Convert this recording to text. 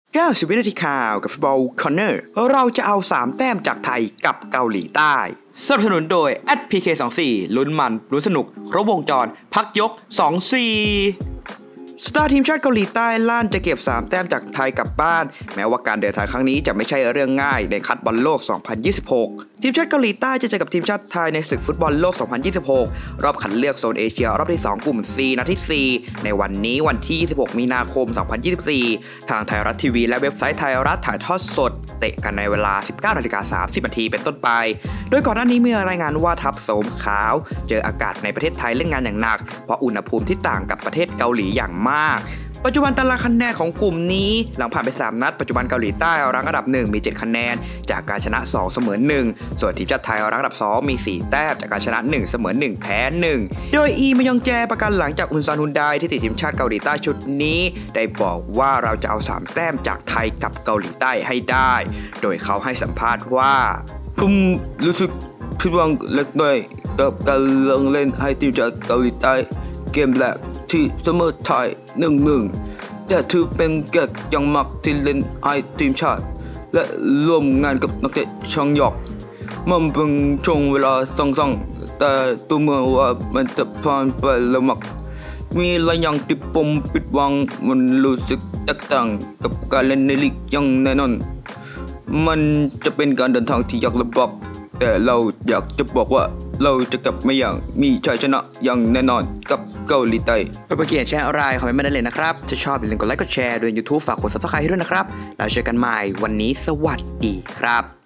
90 วินาทีข่าวกับฟุตบอลคอร์เนอร์เราจะเอา3แต้มจากไทยกับเกาหลีใต้สนับสนุนโดย @PK24 ลุ้นมันลุ้นสนุกครบวงจรพักยก 24สตาร์ทีมชาติเกาหลีใต้ลั่นจะเก็บ3แต้มจากไทยกลับบ้านแม้ว่าการเดินทางครั้งนี้จะไม่ใช่เรื่องง่ายในคัดบอลโลก 2026 ทีมชาติเกาหลีใต้จะเจอกับทีมชาติไทยในศึกฟุตบอลโลก 2026 รอบคัดเลือกโซนเอเชียรอบที่ 2 กลุ่ม C นัดที่ 4 ในวันนี้วันที่ 26 มีนาคม 2024 ทางไทยรัฐทีวีและเว็บไซต์ไทยรัฐถ่ายทอดสดเตะกันในเวลา 19:30 นเป็นต้นไปโดยก่อนหน้านี้มีรายงานว่าทัพโสมขาวเจออากาศในประเทศไทยเล่นงานอย่างหนักเพราะอุณหภูมิที่ต่างกับประเทศเกาหลีอย่างมากปัจจุบันตารางคะแนนของกลุ่มนี้หลังผ่านไป3นัดปัจจุบันเกาหลีใต้รั้งอันดับ1มี7คะแนนจากการชนะ2เสมอ1ส่วนทีมชาติไทยรั้งอันดับ2มี4แต้มจากการชนะ1เสมอ1แพ้1โดยอีมยองแจประกันหลังจากอุนซอนฮุนไดที่ติดทีมชาติเกาหลีใต้ชุดนี้ได้บอกว่าเราจะเอา3แต้มจากไทยกับเกาหลีใต้ให้ได้โดยเขาให้สัมภาษณ์ว่าผมรู้สึกผิดหวังเล็กน้อยกับการลงเล่นให้ทีมชาติเกาหลีใต้เกมแรกที่เสมอไทย 1-1 แต่ถือเป็นเกียรติอย่างมากที่เล่นให้ทีมชาติและร่วมงานกับนักเตะช่างหยอกมันเป็นช่วงเวลาสั้นๆแต่ตัวเมื่อว่ามันจะผ่านไปแล้วมากมีหลายอย่างที่ผมผิดหวังมันรู้สึกแตกต่างกับการเล่นในลีกอย่างแน่นอนมันจะเป็นการเดินทางที่ยากลำบากแต่เราอยากจะบอกว่าเราจะกลับมาอย่างมีชัยชนะอย่างแน่นอนกับเกาหลีใต้ไปเขียนแชร์อะไรคอมเมนต์มาได้เลยนะครับถ้าชอบอย่าลืมกดไลค์กดแชร์ด้วย YouTube ฝากกด Subscribe ให้ด้วยนะครับแล้วเจอกันใหม่วันนี้สวัสดีครับ